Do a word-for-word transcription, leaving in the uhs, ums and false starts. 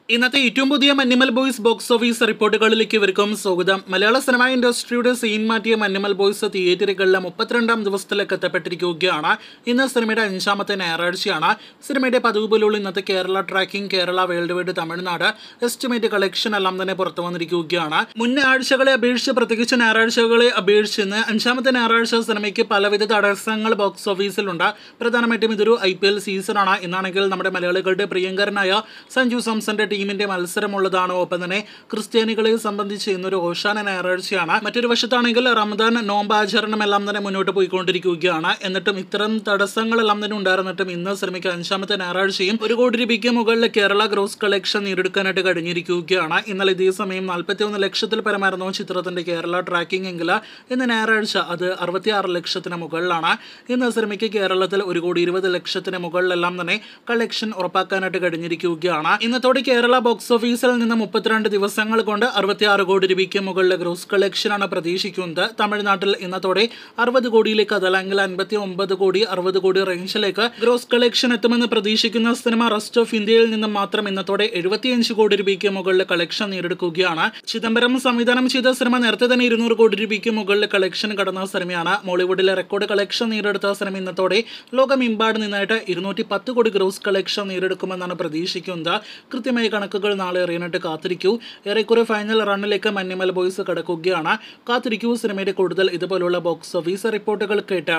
ഇന്നത്തെ ഏറ്റവും പുതിയ മഞ്ഞുമൽ ബോയ്സ് ബോക്സ് ഓഫീസ് റിപ്പോർട്ടുകളിലേക്ക് ഇവർക്കും സ്വാഗതം. മലയാള സിനിമാ ഇൻഡസ്ട്രിയുടെ സീൻ മാറ്റിയ മഞ്ഞുമൽ ബോയ്സ് തിയേറ്ററുകളിലെ മുപ്പത്തിരണ്ടാം ദിവസത്തിലേക്ക് എത്തപ്പെട്ടിരിക്കുകയാണ്. ഇന്ന് സിനിമയുടെ അഞ്ചാമത്തെ ഞായറാഴ്ചയാണ്. സിനിമയുടെ പതിവ് പോലുള്ള ഇന്നത്തെ Kerala tracking, Kerala world wide, Tamil Nadu estimate collection എല്ലാം തന്നെ പുറത്തു വന്നിരിക്കുകയാണ്. മുൻ ആഴ്ചകളെ അപേക്ഷിച്ച്, പ്രത്യേകിച്ച് ഞായറാഴ്ചകളെ അപേക്ഷിച്ച് ഇന്ന് അഞ്ചാമത്തെ ഞായറാഴ്ച സിനിമയ്ക്ക് പലവിധ തടസ്സങ്ങൾ ബോക്സ് ഓഫീസിലുണ്ട്. പ്രധാനമായിട്ടും ഇതൊരു ഐ പി എൽ സീസണാണ്. എന്നാണെങ്കിൽ നമ്മുടെ മലയാളികളുടെ പ്രിയങ്കരനായ സഞ്ജു സാംസന്റെ ടീമിന്റെ മത്സരമുള്ളതാണ്. ഒപ്പം തന്നെ ക്രിസ്ത്യാനികളെ സംബന്ധിച്ച് ഇന്നൊരു ഓശാന ഞായറാഴ്ചയാണ്. മറ്റൊരു വശത്താണെങ്കിൽ റമദാൻ നോമ്പാചരണം എല്ലാം തന്നെ മുന്നോട്ട് പോയിക്കൊണ്ടിരിക്കുകയാണ്. എന്നിട്ടും ഇത്തരം തടസ്സങ്ങളെല്ലാം തന്നെ ഉണ്ടായിരുന്നിട്ടും ഇന്ന് സിനിമയ്ക്ക് അഞ്ചാമത്തെ ഞായറാഴ്ചയും ഒരു കോടി രൂപയ്ക്ക് മുകളിൽ കേരള ഗ്രോസ് കളക്ഷൻ നേടിയെടുക്കാനായിട്ട് കഴിഞ്ഞിരിക്കുകയാണ്. എന്നാൽ ഇതേ സമയം നാൽപ്പത്തി ഒന്ന് ലക്ഷത്തിൽ പരമായിരുന്നു ചിത്രത്തിന്റെ കേരള ട്രാക്കിംഗ് എങ്കിൽ ഇന്ന് ഞായറാഴ്ച അത് അറുപത്തിയാറ് ലക്ഷത്തിന് മുകളിലാണ്. ഇന്ന് സിനിമയ്ക്ക് കേരളത്തിൽ ഒരു കോടി ഇരുപത് ലക്ഷത്തിന് മുകളിലെല്ലാം തന്നെ കളക്ഷൻ ഉറപ്പാക്കാനായിട്ട് കഴിഞ്ഞിരിക്കുകയാണ്. ഇന്നത്തോടെ കേരള ബോക്സ് ഓഫീസിൽ നിന്ന് മുപ്പത്തിരണ്ട് ദിവസങ്ങൾ കൊണ്ട് അറുപത്തിയാറ് കോടി രൂപയ്ക്ക് മുകളിലെ ഗ്രോസ് കളക്ഷനാണ് പ്രതീക്ഷിക്കുന്നത്. തമിഴ്നാട്ടിൽ ഇന്നത്തോടെ അറുപത് കോടിയിലേക്ക്, അതല്ലെങ്കിൽ അൻപത്തി ഒമ്പത് കോടി അറുപത് കോടി റേഞ്ചിലേക്ക് ഗ്രോസ് കളക്ഷൻ എത്തുമെന്ന് പ്രതീക്ഷിക്കുന്ന സിനിമ റെസ്റ്റ് ഓഫ് ഇന്ത്യയിൽ നിന്നും മാത്രം ഇന്നത്തോടെ എഴുപത്തിയഞ്ച് കോടി രൂപയ്ക്ക് മുകളിലെ കളക്ഷൻ നേടിയെടുക്കുകയാണ്. ചിദംബരം സംവിധാനം ചെയ്ത സിനിമ നേരത്തെ തന്നെ ഇരുന്നൂറ് കോടി രൂപയ്ക്ക് മുകളിലെ കളക്ഷൻ കടന്ന സിനിമയാണ്. മോളിവുഡിലെ റെക്കോർഡ് കളക്ഷൻ നേടിയെടുത്ത സിനിമ ഇന്നത്തോടെ ലോകമെമ്പാട് നിന്നായിട്ട് ഇരുന്നൂറ്റി പത്ത് കോടി ഗ്രോസ് കളക്ഷൻ നേടിയെടുക്കുമെന്നാണ് പ്രതീക്ഷിക്കുന്നത്. കൃത്യമായ കണക്കുകൾ നാളെ അറിയാനായിട്ട് കാത്തിരിക്കൂ. ഏറെക്കുറെ ഫൈനൽ റണ്ണിലേക്ക് മഞ്ഞുമൽ ബോയ്സ് കടക്കുകയാണ്. കാത്തിരിക്കൂ സിനിമയുടെ കൂടുതൽ ഇതുപോലുള്ള ബോക്സ് ഓഫീസ് റിപ്പോർട്ടുകൾ കേട്ട്.